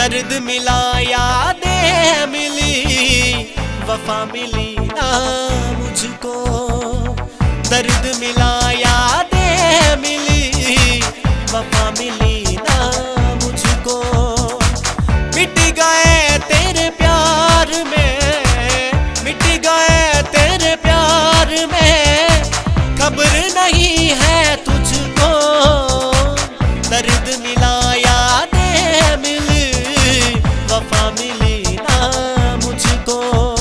दर्द मिला यादें मिली, वफा मिली ना मुझको। दर्द मिला यादें मिली, वफा मिली ना मुझको। मिट गए तेरे प्यार में, मिट गए तेरे प्यार में, खबर नहीं है तुझको। दर्द मिला यादें मिली, वफा मिली ना मुझको।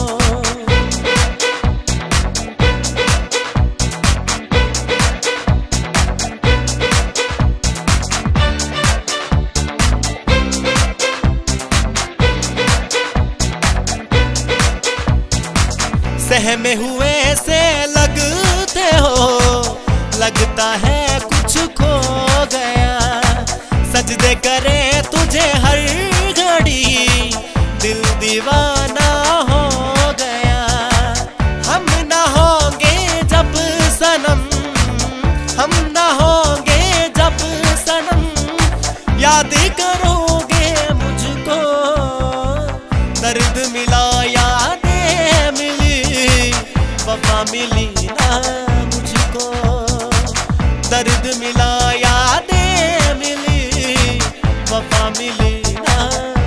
सहमे हुए से लगते हो, लगता है कुछ खो गया। सजदे करे तुझे हर घड़ी, दिल दीवाना हो गया। हम ना होंगे जब सनम, हम ना होंगे जब सनम, याद करोगे मुझको। दर्द मिला यादें मिली, वफा मिली ना मुझको। दर्द मिला यादें मिली, वफा मिली ना।